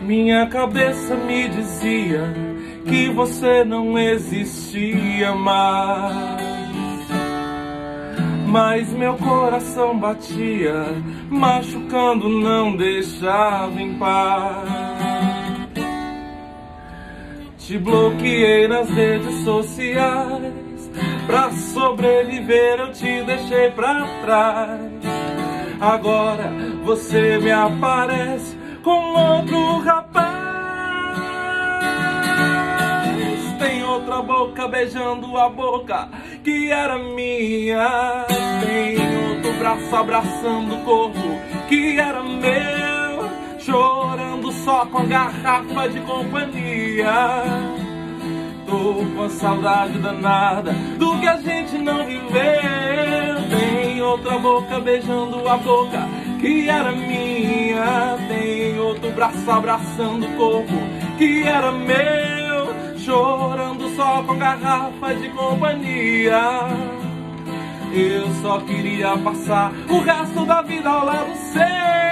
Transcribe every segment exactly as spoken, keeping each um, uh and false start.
Minha cabeça me dizia que você não existia mais, mas meu coração batia, machucando, não deixava em paz. Te bloqueei nas redes sociais, pra sobreviver eu te deixei pra trás. Agora você me aparece com outro rapaz. Tem outra boca beijando a boca que era minha. Tem outro braço abraçando o corpo que era meu. Chorando só com a garrafa de companhia. Tô com a saudade danada do que a gente não viveu. Tem outra boca beijando a boca que era minha. Tem outro braço abraçando o corpo que era meu. Chorando só com garrafa de companhia. Eu só queria passar o resto da vida ao lado seu.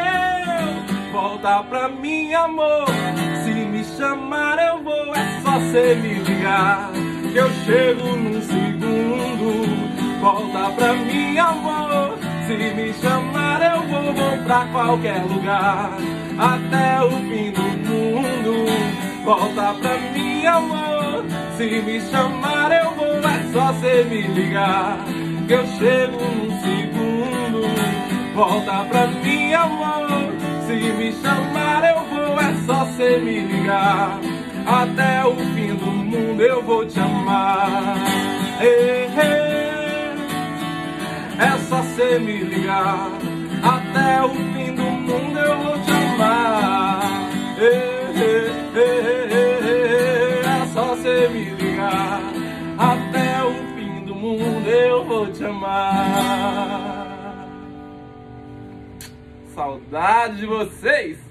Volta pra mim, amor, se me chamar eu vou. É só cê me ligar que eu chego num segundo. Volta pra mim, amor, se me chamar eu vou. Vou pra qualquer lugar, até o fim do mundo. Volta pra mim, amor, se me chamar eu vou. É só cê me ligar que eu chego num segundo. Volta pra mim, amor, se me chamar eu vou. É só cê me ligar, até o fim do mundo eu vou te amar. Ei, ei, é só cê me ligar, até o fim do mundo eu vou te amar. Ei, ei, ei, ei, é só cê me ligar, até o fim do mundo eu vou te amar. Saudade de vocês!